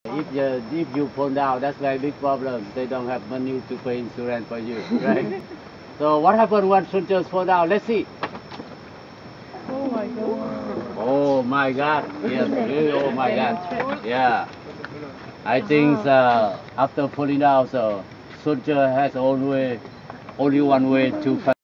If you fall down, that's very big problem. They don't have money to pay insurance for you, right? So what happened when soldiers fall down? Let's see. Oh my god. Oh my God! Yes, really, oh my God! Yeah, I think after falling down, so soldier has only one way to.